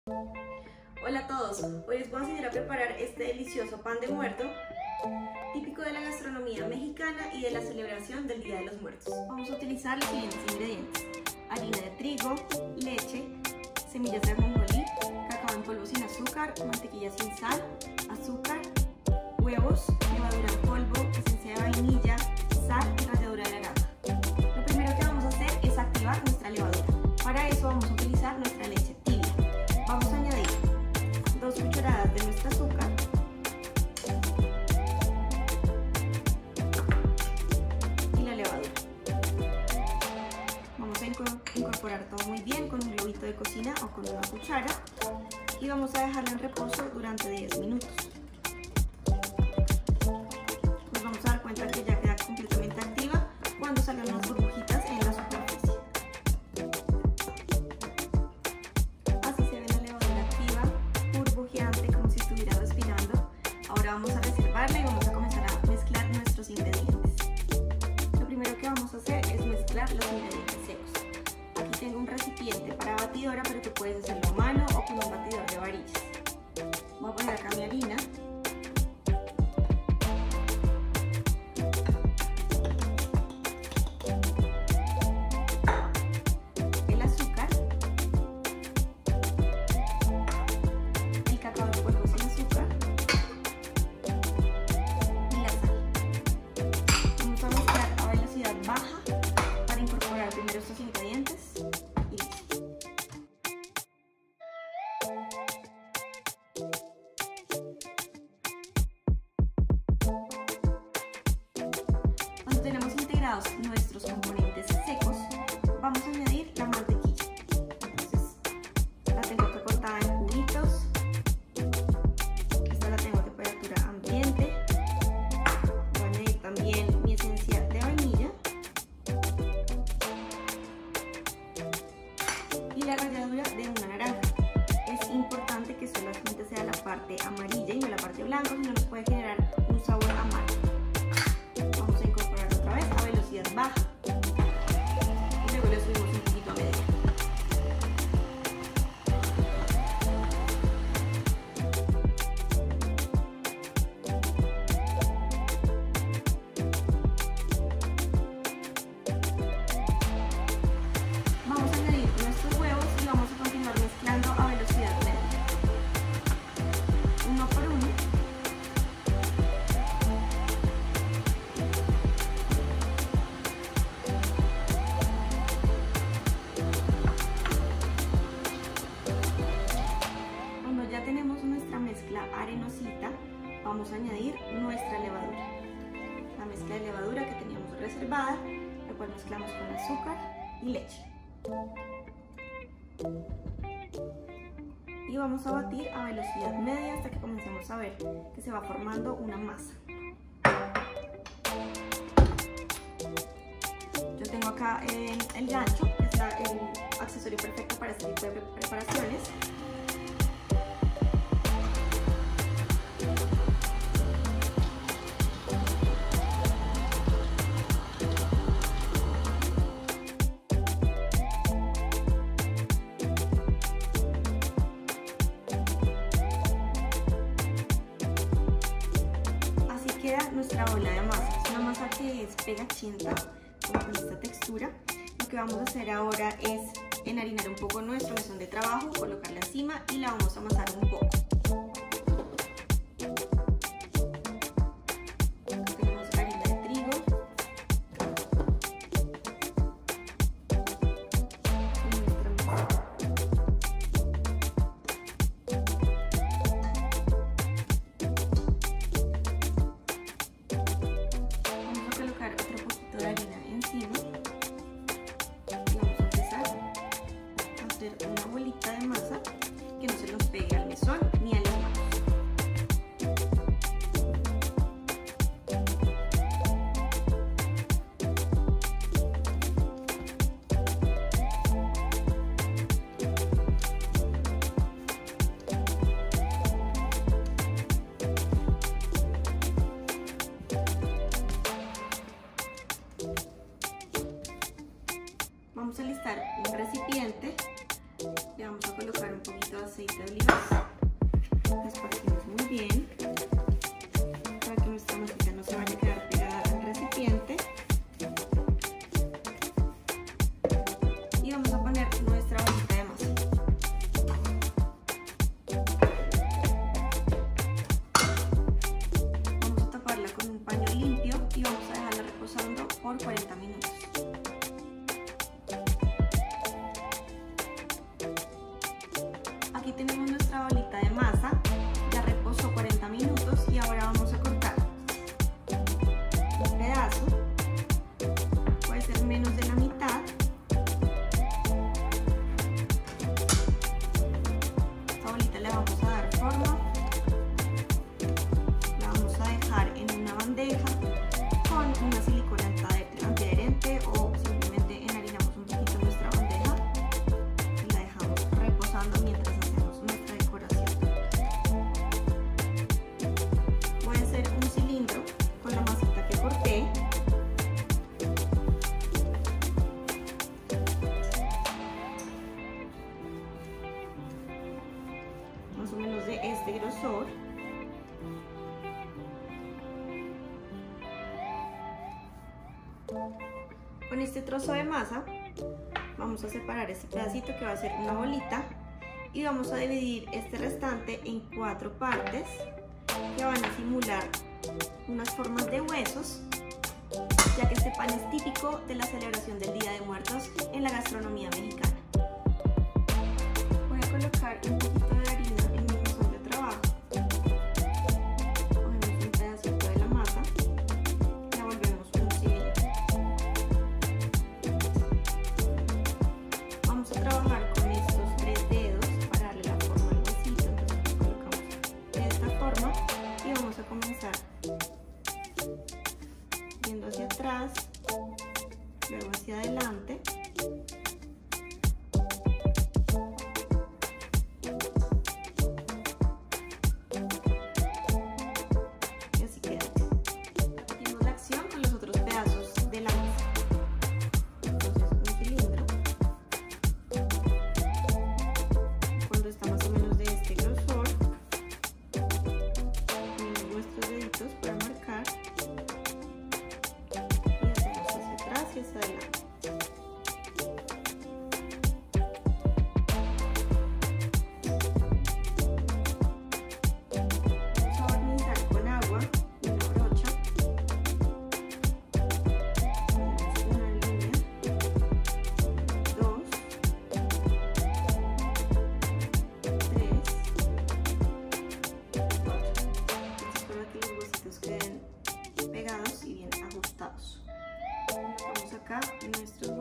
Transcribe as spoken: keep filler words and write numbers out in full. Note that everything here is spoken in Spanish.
Hola a todos, hoy les voy a enseñar a preparar este delicioso pan de muerto, típico de la gastronomía mexicana y de la celebración del Día de los Muertos. Vamos a utilizar los siguientes ingredientes: harina de trigo, leche, semillas de ajonjolí, cacao en polvo sin azúcar, mantequilla sin sal, azúcar, huevos, levadura en polvo, esencia de vainilla, sal y ralladura de naranja. Lo primero que vamos a hacer es activar nuestra levadura. Para eso vamos a utilizar nuestra leche tibia. Vamos a añadir dos cucharadas de nuestro azúcar y la levadura. Vamos a incorporar todo muy bien con un globito de cocina o con una cuchara y vamos a dejarlo en reposo durante diez minutos. Nos vamos a dar cuenta que ya queda completamente activa cuando salgan unas burbujitas en la superficie. Así se ve la levadura activa, burbujeante, como si estuviera respirando. Ahora vamos a reservarla y vamos a comenzar a mezclar nuestros ingredientes. Lo primero que vamos a hacer es mezclar los ingredientes secos. Aquí tengo un recipiente para batidora, pero tú puedes hacerlo a mano o con un batidor de varillas. Voy a poner acá mi harina. El azúcar. El cacao en polvo sin azúcar. Y la sal. Vamos a mezclar a velocidad baja para incorporar primero estos ingredientes y listo. Cuando tenemos integrados nuestros componentes secos, vamos a añadir la mantequilla. Entonces, la tengo acá cortada en cubitos. Esta la tengo a temperatura ambiente. Voy a añadir también mi esencia de vainilla y la ralladura de una naranja. Es importante que solamente sea la parte amarilla y no la parte blanca, si no nos puede generar un sabor amargo. Vamos a incorporar otra vez a velocidad baja y luego le subimos un poquito a media. Vamos a añadir nuestros huevos y vamos a continuar mezclando a velocidad media, uno por uno. Cuando ya tenemos nuestra mezcla arenosita, vamos a añadir nuestra levadura, la mezcla de levadura que teníamos reservada, la cual mezclamos con azúcar y leche. Y vamos a batir a velocidad media hasta que comencemos a ver que se va formando una masa. Yo tengo acá el, el gancho, que es la, el accesorio perfecto para este tipo de preparaciones. Queda nuestra bola de masa. Es una masa que es pegachenta, con esta textura. Lo que vamos a hacer ahora es enharinar un poco nuestro mesón de trabajo, colocarla encima y la vamos a amasar un poco. Acá tenemos harina de trigo. Y nuestra masa. De harina encima y vamos a empezar a hacer una bolita de masa que no se nos pegue aceite de oliva. Esparcimos muy bien para que nuestra masita no se vaya a quedar pegada al recipiente. Y vamos a poner nuestra bolita de masa. Vamos a taparla con un paño limpio y vamos a dejarla reposando por cuarenta minutos. Aquí tenemos nuestra bolita de masa, ya reposó cuarenta minutos y ahora vamos a cortar un pedazo, puede ser menos de la mitad. Esta bolita le vamos a dar forma, la vamos a dejar en una bandeja con una silicona antiadherente o simplemente enharinamos un poquito nuestra bandeja y la dejamos reposando mientras hacemos nuestra decoración. Voy a hacer un cilindro con la masita que corté. Más o menos de este grosor. Con este trozo de masa vamos a separar este pedacito que va a ser una bolita y vamos a dividir este restante en cuatro partes que van a simular unas formas de huesos, ya que este pan es típico de la celebración del Día de Muertos en la gastronomía mexicana. Voy a colocar un poquito de harina en mi mesón de trabajo. Cogemos un pedacito de la masa y la volvemos un cilindro. Vamos a trabajar con estos tres dedos para darle la forma al huesito. Entonces lo colocamos de esta forma y vamos a comenzar yendo hacia atrás, luego hacia adelante. Y así queda. Repetimos la acción con los otros pedazos de la masa. Entonces un cilindro, cuando está más o menos de este grosor, ponemos nuestros deditos para marcar y hacemos hacia atrás y hacia adelante. Vamos a barnizar con agua y una brocha. Ponemos una línea, dos, tres, cuatro. Espero que los huesitos queden pegados y bien ajustados. Colocamos acá nuestros